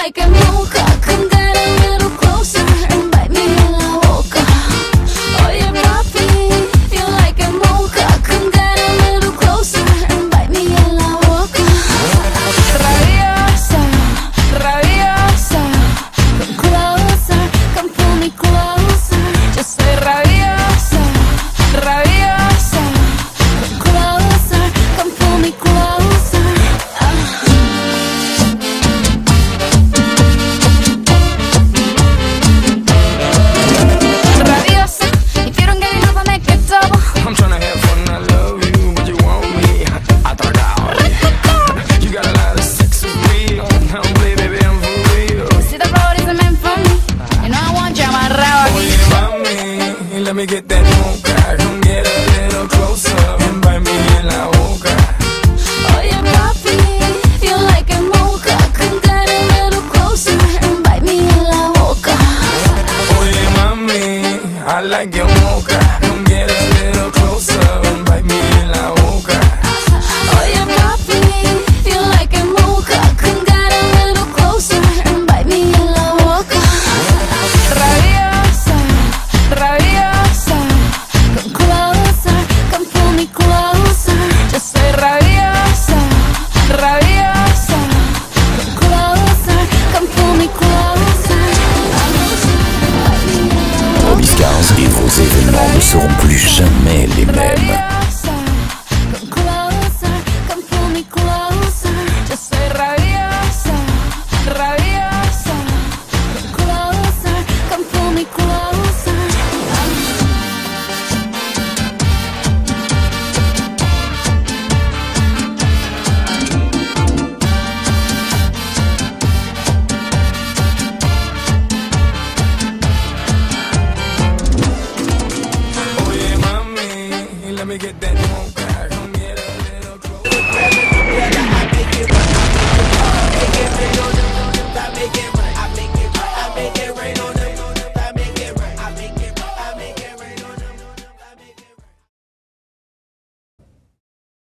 like a mocha. Come get a little closer and bite me in la boca. Oye papi, feel like a mocha. Come get a little closer and bite me in la boca. Rabiosa, rabiosa, come closer, come pull me closer. Yo soy rabiosa, rabiosa, come closer, come pull me closer. Rabiosa, if you don't get enough, I make it double. I'm tryna have fun, I love you, but you want me atracado. You got a lot of sex appeal. Don't play, baby, I'm for real. See the road isn't meant for me. You know I want you amarrado aquí. Oye, mami, let me get that mocha. Come get a little closer and bite me in la boca. Oye papi, feel like a mocha. Come get a little closer and bite me in la boca. Oye, mami, I like your